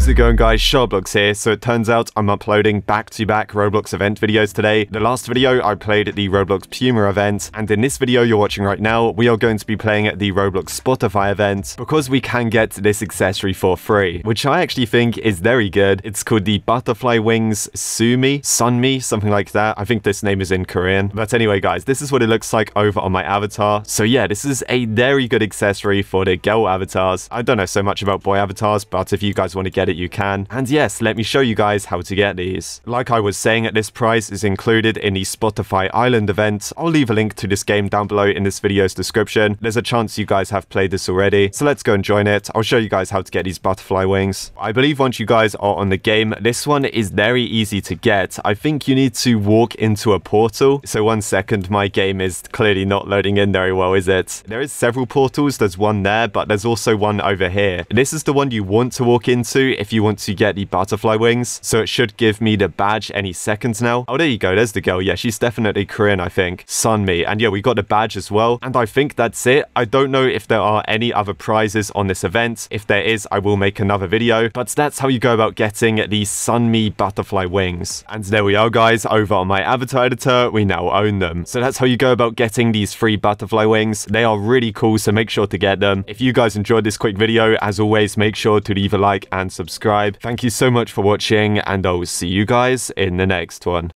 How's it going, guys? SharkBlox here. So it turns out I'm uploading back-to-back Roblox event videos today. The last video I played at the Roblox Puma event, and in this video you're watching right now, we are going to be playing at the Roblox Spotify event because we can get this accessory for free, which I actually think is very good. It's called the Butterfly Wings SUNMI, something like that. I think this name is in Korean. But anyway, guys, this is what it looks like over on my avatar. So yeah, this is a very good accessory for the girl avatars. I don't know so much about boy avatars, but if you guys want to get it, you can. And yes, let me show you guys how to get these. Like I was saying, this price is included in the Spotify Island event. I'll leave a link to this game down below in this video's description. There's a chance you guys have played this already, so let's go and join it. I'll show you guys how to get these butterfly wings. I believe once you guys are on the game, this one is very easy to get. I think you need to walk into a portal. So 1 second, my game is clearly not loading in very well, is it? There is several portals. There's one there, but there's also one over here. This is the one you want to walk into if you want to get the butterfly wings. So it should give me the badge any seconds now. Oh, there you go. There's the girl. Yeah, she's definitely Korean, I think. SUNMI. And yeah, we got the badge as well. And I think that's it. I don't know if there are any other prizes on this event. If there is, I will make another video. But that's how you go about getting the SUNMI butterfly wings. And there we are, guys. Over on my avatar editor, we now own them. So that's how you go about getting these free butterfly wings. They are really cool, so make sure to get them. If you guys enjoyed this quick video, as always, make sure to leave a like and subscribe. Thank you so much for watching, and I'll see you guys in the next one.